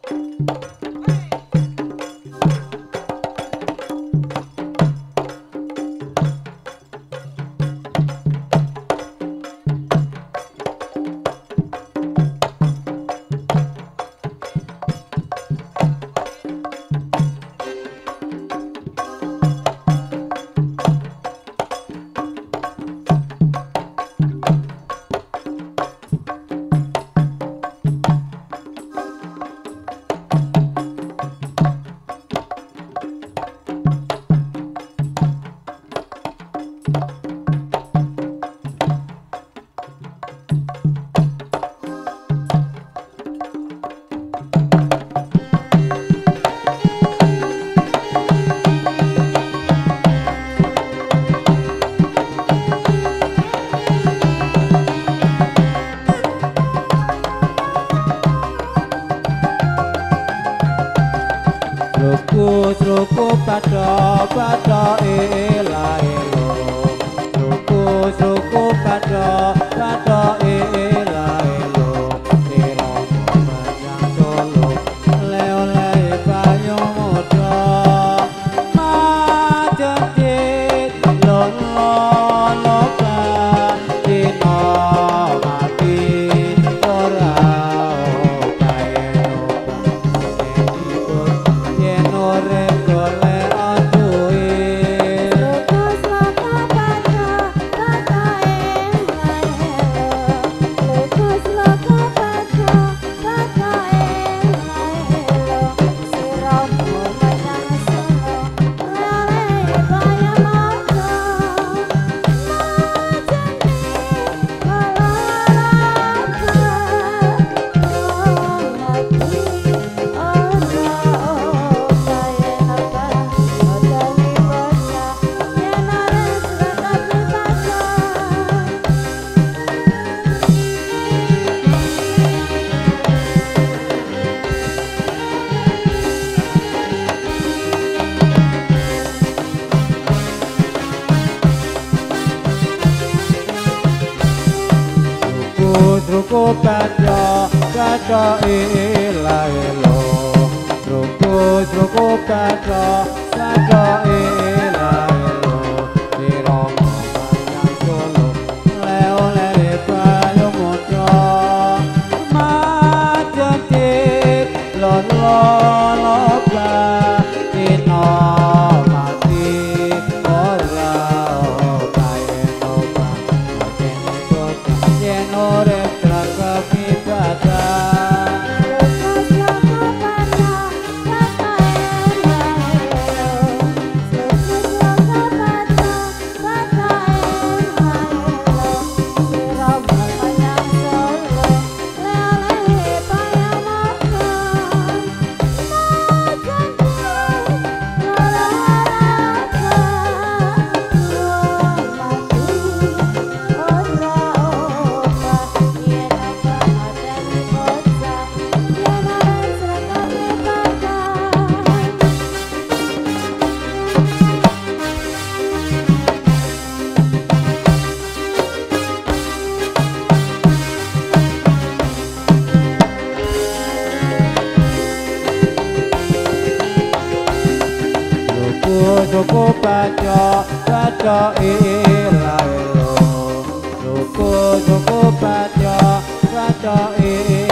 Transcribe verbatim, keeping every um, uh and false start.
Sluku pada pada ela elo Sluku sluku pada pada ela elo Tiro menyang solo le-ole banyu muda Majendit lolo loba dino mati ora kae ora Ruko pada pada ela elo Ruko ruko pada pada ela elo Dirong menyang solo le-ole banyu muda Majendit lolo loba dino mati ora kae oba kene kota yen ora Ruko pada pada ela elo Ruko ruko pada pada ela